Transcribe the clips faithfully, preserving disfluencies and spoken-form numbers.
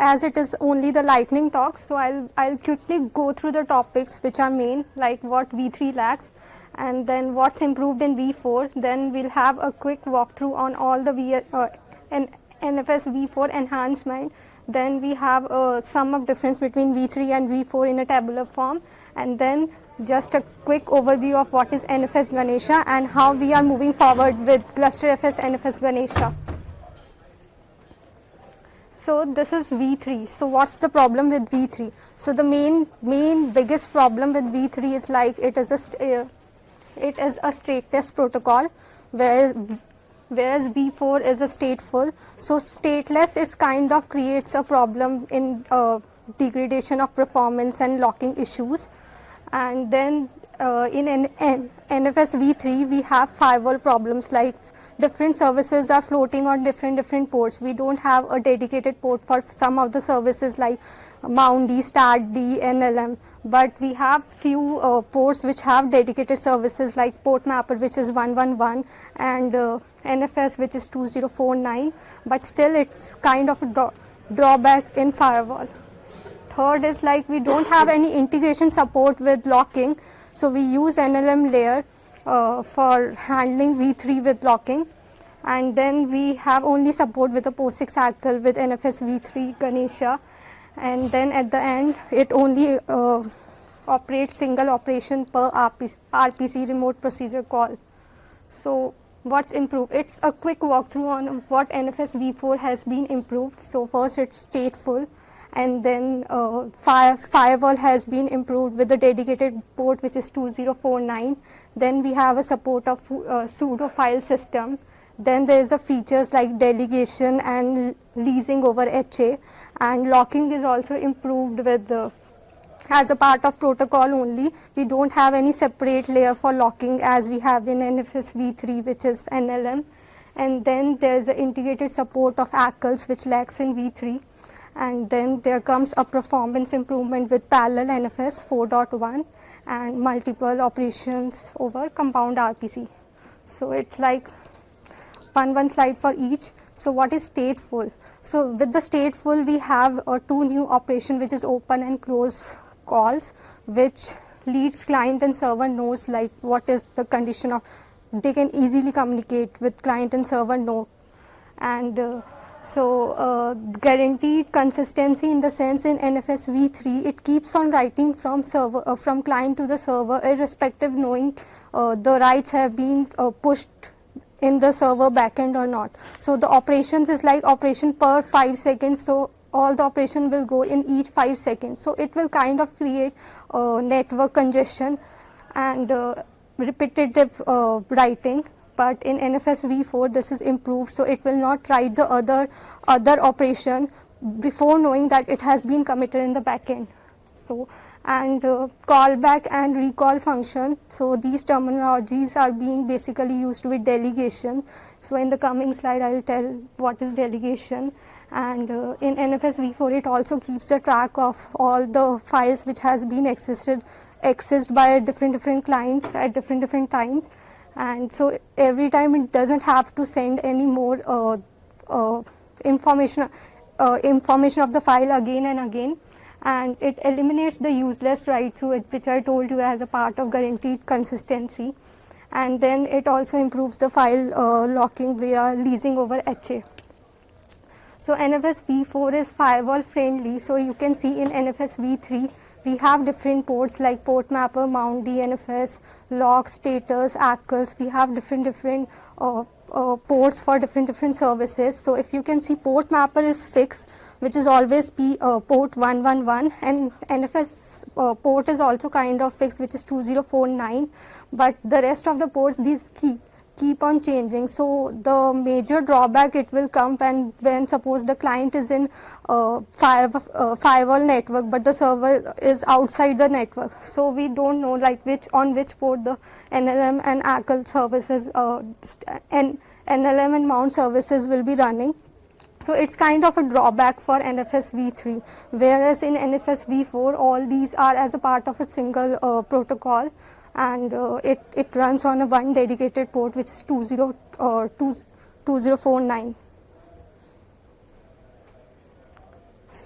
as it is only the lightning talk, so I'll, I'll quickly go through the topics which are main, like what V three lacks, and then what's improved in V four. Then we'll have a quick walkthrough on all the v, uh, N F S v four enhancement. Then we have a sum of difference between V three and V four in a tabular form, and then just a quick overview of what is N F S-Ganesha and how we are moving forward with Gluster F S N F S-Ganesha. So this is V three. So what's the problem with V three? So the main main biggest problem with V three is like it is a uh, it is a stateless protocol, where whereas V four is a stateful. So stateless is kind of creates a problem in uh, degradation of performance and locking issues. And then uh, in N N F S v three we have firewall problems, like different services are floating on different different ports. We don't have a dedicated port for some of the services like Mount D, Start D, N L M, but we have few uh, ports which have dedicated services like port mapper, which is one one one, and uh, N F S, which is two zero four nine, but still it's kind of a draw drawback in firewall. Third is like we don't have any integration support with locking, so we use N L M layer uh, for handling V three with locking, and then we have only support with a POSIX A C L with N F S v three Ganesha, and then at the end it only uh, operates single operation per R P C, remote procedure call. So what's improved? It's a quick walkthrough on what N F S v four has been improved. So first it's stateful, and then uh, fire, firewall has been improved with the dedicated port, which is two zero four nine. Then we have a support of uh, pseudo file system. Then there is a features like delegation and leasing over H A, and locking is also improved with the as a part of protocol only. We don't have any separate layer for locking as we have in N F S v three, which is N L M. And then there is the integrated support of A C Ls, which lacks in v three. And then there comes a performance improvement with parallel N F S four point one and multiple operations over compound R P C. So it's like one one slide for each. So what is stateful? So with the stateful we have uh, two new operation, which is open and close calls, which leads client and server nodes like what is the condition of, they can easily communicate with client and server node. And uh, so uh, guaranteed consistency in the sense in N F S v three it keeps on writing from server uh, from client to the server, irrespective knowing uh, the writes have been uh, pushed in the server backend or not. So the operations is like operation per five seconds, so all the operation will go in each five seconds. So it will kind of create uh, network congestion and uh, repetitive uh, writing. But in N F S v four this is improved, so it will not write the other other operation before knowing that it has been committed in the backend. So and uh, callback and recall function, so these terminologies are being basically used with delegation. So in the coming slide I will tell what is delegation. And uh, in N F S v four it also keeps the track of all the files which has been accessed accessed by different different clients at different different times. And so every time it doesn't have to send any more uh, uh, information uh, information of the file again and again, and it eliminates the useless write through it, which I told you as a part of guaranteed consistency. And then it also improves the file uh, locking via leasing over H A. So N F S v four is firewall friendly. So you can see in N F S v three we have different ports like port mapper, Mount D, N F S, log, status, A C Ls. We have different different uh, uh, ports for different different services. So if you can see, port mapper is fixed, which is always be uh, port one one one, and N F S uh, port is also kind of fixed, which is two zero four nine, but the rest of the ports these keep keep on changing. So the major drawback it will come when when suppose the client is in uh, fire, uh, firewall network, but the server is outside the network. So we don't know like which on which port the N L M and A C L services uh, and N L M and mount services will be running. So it's kind of a drawback for N F S v three, whereas in N F S v four all these are as a part of a single uh, protocol, and uh, it, it runs on a one dedicated port, which is two zero four nine.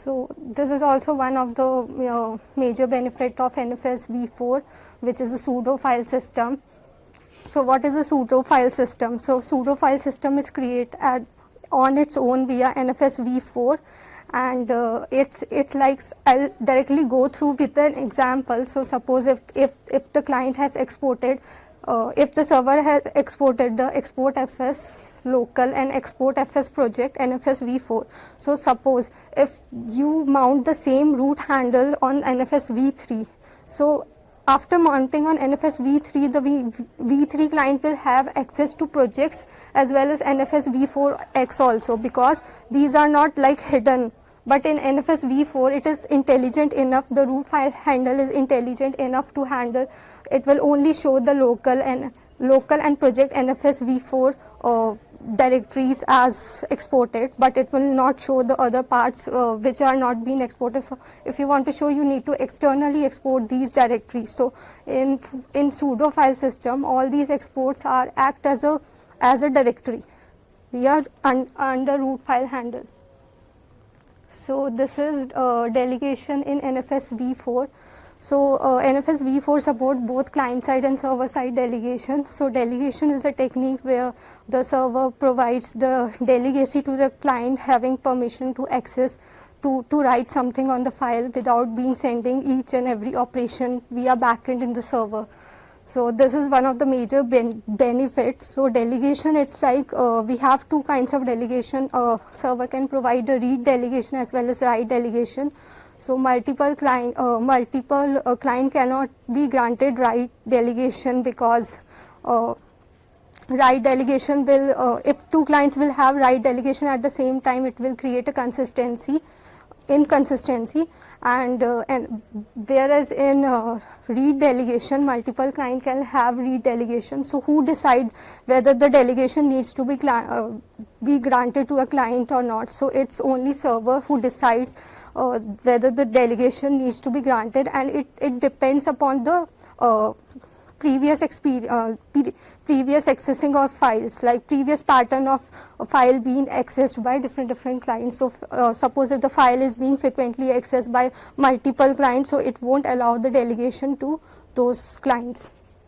So this is also one of the uh, major benefit of N F S v four, which is a pseudo file system. So what is a pseudo file system? So pseudo file system is created at, on its own via N F S v four, and uh, it's it likes I'll directly go through with an example. So suppose if if if the client has exported, uh, if the server has exported the export F S local and export F S project N F S v four. So suppose if you mount the same root handle on N F S v three, so after mounting on N F S v three, the v, v3 client will have access to projects as well as N F S v four X also, because these are not like hidden. But in N F S v four, it is intelligent enough, the root file handle is intelligent enough to handle, it will only show the local and local and project N F S v four uh, directories as exported, but it will not show the other parts uh, which are not being exported. For, if you want to show, you need to externally export these directories. So in in pseudo file system, all these exports are act as a as a directory. We are un, under root file handle. So this is uh, delegation in N F S v four. So uh, N F S v four support both client side and server side delegation. So delegation is a technique where the server provides the delegacy to the client having permission to access to, to write something on the file without being sending each and every operation via backend in the server. So this is one of the major ben benefits. So delegation, it's like uh, we have two kinds of delegation. Uh, server can provide a read delegation as well as write delegation. So multiple client, uh, multiple uh, client cannot be granted write delegation, because uh, write delegation will, uh, if two clients will have write delegation at the same time, it will create a consistency, inconsistency, and uh, and whereas in uh, read delegation, multiple client can have read delegation. So who decide whether the delegation needs to be uh, be granted to a client or not? So it's only server who decides uh, whether the delegation needs to be granted, and it it depends upon the uh, previous experience, uh, previous accessing of files, like previous pattern of a file being accessed by different different clients. So uh, suppose if the file is being frequently accessed by multiple clients, so it won't allow the delegation to those clients.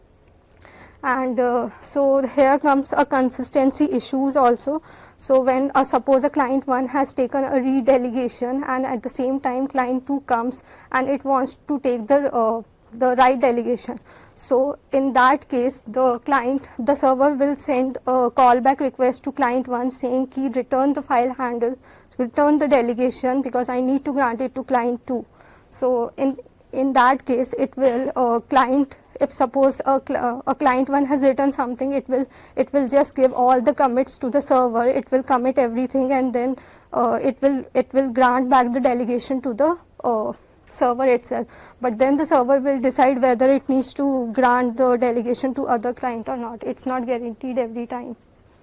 And uh, so here comes a consistency issues also. So when uh, suppose a client one has taken a read delegation, and at the same time client two comes and it wants to take the uh, the write delegation. So in that case, the client, the server will send a callback request to client one saying ki return the file handle, return the delegation, because I need to grant it to client two. So in in that case, it will uh, client, if suppose a, cl a client one has written something, it will it will just give all the commits to the server. It will commit everything, and then uh, it will it will grant back the delegation to the uh, server itself. But then the server will decide whether it needs to grant the delegation to other client or not. It's not guaranteed every time.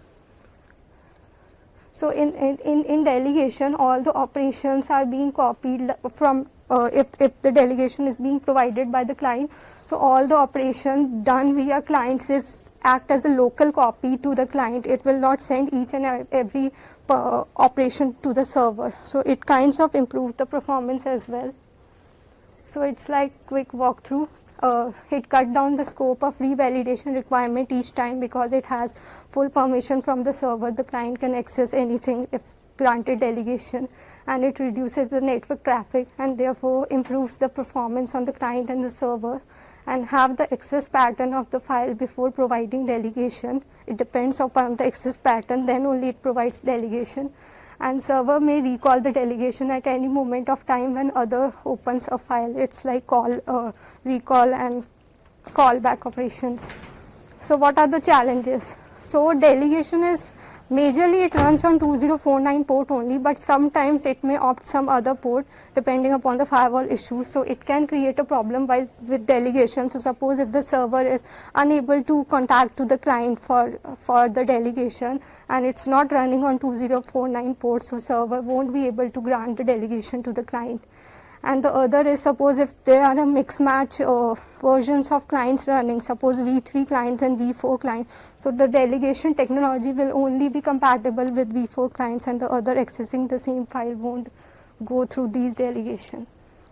So in in in delegation, all the operations are being copied from uh, if if the delegation is being provided by the client. So all the operation done via clients is act as a local copy to the client. It will not send each and every uh, operation to the server. So it kinds of improve the performance as well. So it's like quick walkthrough. Uh, it cut down the scope of revalidation requirement each time, because it has full permission from the server. The client can access anything if granted delegation, and it reduces the network traffic and therefore improves the performance on the client and the server, and have the access pattern of the file before providing delegation. It depends upon the access pattern, then only it provides delegation. And server may recall the delegation at any moment of time when other opens a file. It's like call, uh, recall and callback operations. So what are the challenges? So delegation is majorly it runs on two zero four nine port only, but sometimes it may opt some other port depending upon the firewall issues. So it can create a problem while with delegation. So suppose if the server is unable to contact to the client for for the delegation, and it's not running on two zero four nine port, so server won't be able to grant the delegation to the client. And the other is, suppose if there are a mix match uh, versions of clients running, suppose v three clients and v four clients, so the delegation technology will only be compatible with v four clients, and the other accessing the same file won't go through these delegations.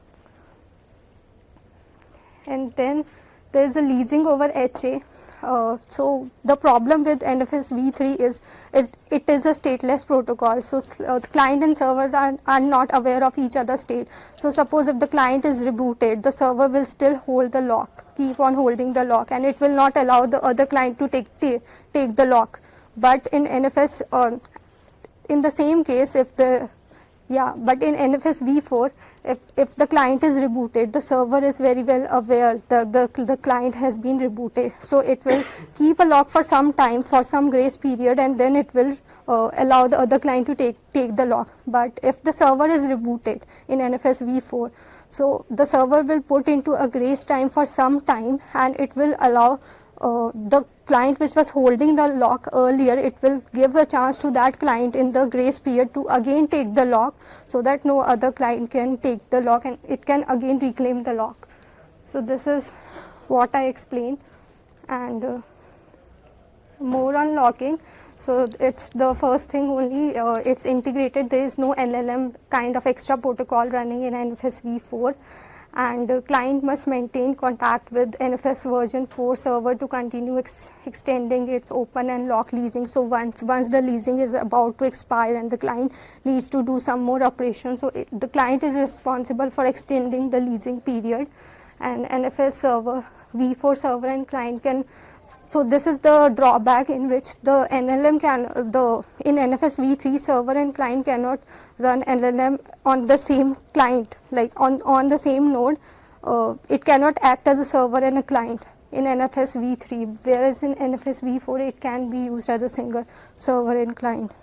And then there is a leasing over H A. Uh, so the problem with N F S v three is, is it is a stateless protocol. So uh, the client and servers are, are not aware of each other's state. So suppose if the client is rebooted, the server will still hold the lock, keep on holding the lock, and it will not allow the other client to take take, take the lock. But in N F S, uh, in the same case, if the Yeah, but in N F S v four, if, if the client is rebooted, the server is very well aware that the, the client has been rebooted. So it will keep a lock for some time, for some grace period, and then it will uh, allow the other client to take, take the lock. But if the server is rebooted in N F S v four, so the server will put into a grace time for some time, and it will allow uh, the client which was holding the lock earlier, it will give a chance to that client in the grace period to again take the lock, so that no other client can take the lock and it can again reclaim the lock. So this is what I explained. And uh, more on locking. So it's the first thing only, uh, it's integrated. There is no L L M kind of extra protocol running in N F S v four. And the client must maintain contact with N F S version four server to continue ex extending its open and lock leasing. So once once the leasing is about to expire and the client needs to do some more operations, so it, the client is responsible for extending the leasing period. And N F S server v four server and client can, so this is the drawback in which the N L M can, the in N F S v three server and client cannot run N L M on the same client, like on, on the same node. Uh, it cannot act as a server and a client in N F S v three, whereas in N F S v four it can be used as a single server and client.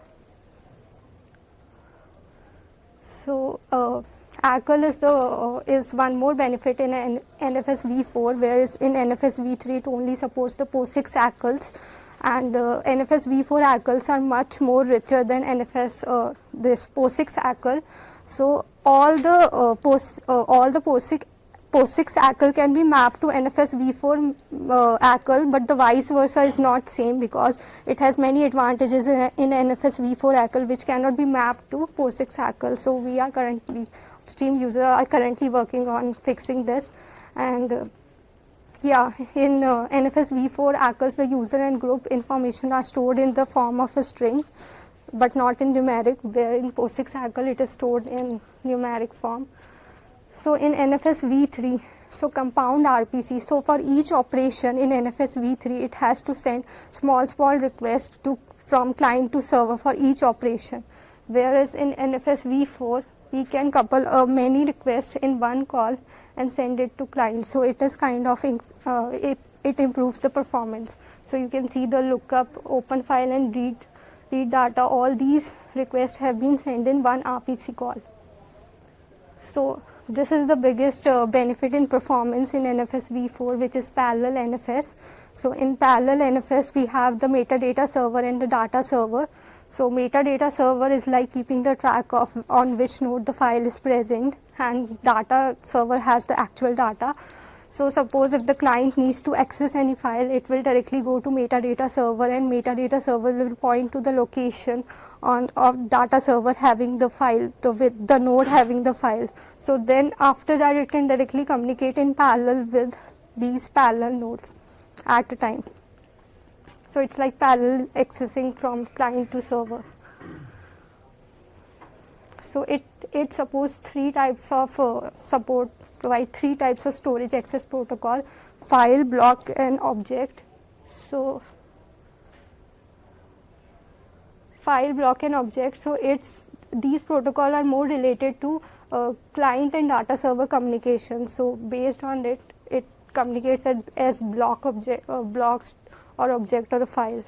So uh, A C L is the uh, is one more benefit in N F S v four, whereas in N F S v three it only supports the POSIX A C Ls, and uh, N F S v four A C Ls are much more richer than N F S uh, this POSIX A C L. So all the uh, POS uh, all the POSIX POSIX A C L can be mapped to N F S v four uh, A C L, but the vice versa is not same, because it has many advantages in, in N F S v four A C L which cannot be mapped to POSIX A C L. So we are currently, Stream users are currently working on fixing this. And uh, yeah, in uh, N F S v four A C Ls, the user and group information are stored in the form of a string, but not in numeric, where in POSIX A C L it is stored in numeric form. So in N F S v three, so compound R P C, so for each operation in N F S v three, it has to send small small requests to from client to server for each operation, whereas in N F S v four we can couple uh, many requests in one call and send it to client. So it is kind of uh, it it improves the performance. So you can see the lookup, open file, and read read data. All these requests have been sent in one R P C call. So this is the biggest uh, benefit in performance in N F S v four, which is parallel N F S. So in parallel N F S we have the metadata server and the data server. So metadata server is like keeping the track of on which node the file is present, and data server has the actual data. So suppose if the client needs to access any file, it will directly go to metadata server, and metadata server will point to the location on of data server having the file, the with the node having the file. So then after that it can directly communicate in parallel with these parallel nodes at a time. So it's like parallel accessing from client to server. So it it supports three types of uh, support provide three types of storage access protocol: file, block, and object. So file, block, and object. So it's these protocols are more related to uh, client and data server communication. So based on it, it communicates as, as block object uh, blocks or object or a file.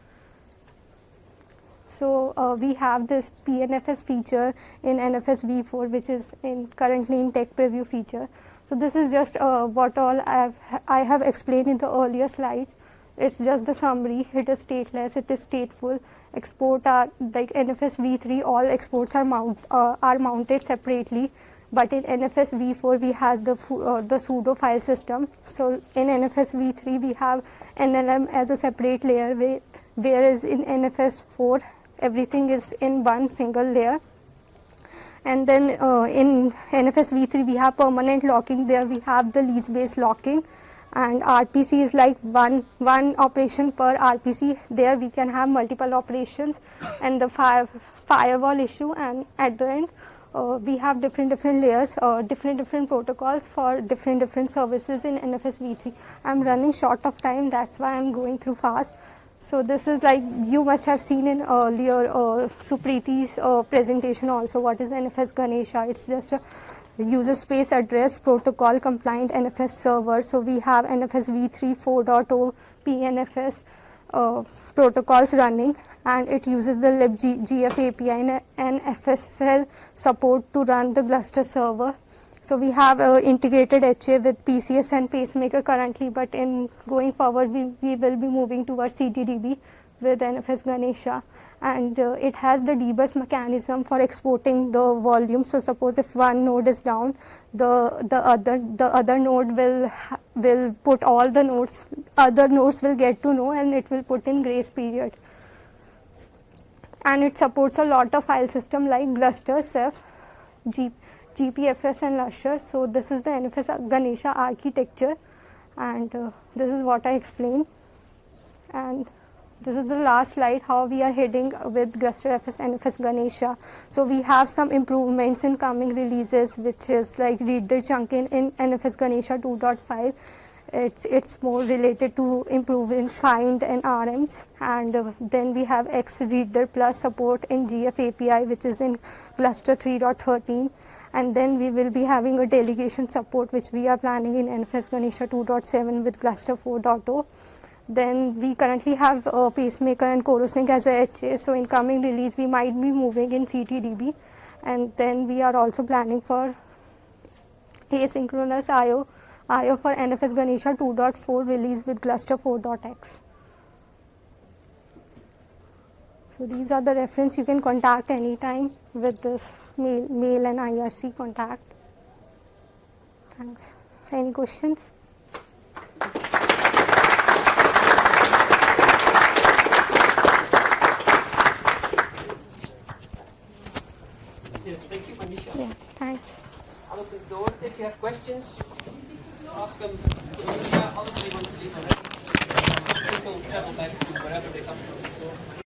So uh, we have this P N F S feature in N F S v four, which is in currently in tech preview feature. So this is just uh, what all I have I have explained in the earlier slides. It's just the summary. It is stateless. It is stateful. Export are like N F S v three. All exports are mount uh, are mounted separately. But in N F S v four we have the uh, the pseudo file system. So in N F S v three we have N L M as a separate layer, where, whereas in N F S four everything is in one single layer. And then uh, in N F S v three we have permanent locking. There we have the least based locking, and R P C is like one one operation per R P C. There we can have multiple operations, and the fire, firewall issue, and at the end uh, we have different different layers or uh, different different protocols for different different services in N F S v three. I'm running short of time, that's why I'm going through fast. So this is like you must have seen in earlier uh, Supriti's uh, presentation also what is N F S Ganesha. It's just a user space address protocol compliant N F S server. So we have N F S v three four point oh P N F S uh, protocols running, and it uses the libgf A P I and N F S L support to run the Gluster server. So we have uh, integrated H A with P C S and pacemaker currently, but in going forward we, we will be moving towards C T D B with N F S Ganesha, and uh, it has the debus mechanism for exporting the volume. So suppose if one node is down, the the other the other node will will put all the nodes, other nodes will get to know, and it will put in grace period. And it supports a lot of file system like Gluster, Ceph, G G P F S and Lusher. So this is the N F S Ganesha architecture, and uh, this is what I explained. And this is the last slide, how we are heading with Gluster F S N F S Ganesha. So we have some improvements in coming releases, which is like reader chunking in N F S Ganesha two point five. It's it's more related to improving find and R Ms, and uh, then we have X reader plus support in G F A P I, which is in Gluster three point thirteen. And then we will be having a delegation support, which we are planning in N F S Ganesha two point seven with Gluster four point oh. Then we currently have a pacemaker and corosync as a H A. So in coming release we might be moving in C T D B, and then we are also planning for asynchronous I O I O for N F S Ganesha two point four release with Gluster four point x. So these are the reference. You can contact anytime with this mail, mail and I R C contact. Thanks. Any questions? Yes, thank you, Manisha. Yeah, thanks. I'll open the doors. If you have questions, ask them to Manisha. Obviously, want to leave already. People travel back to wherever they come from. So.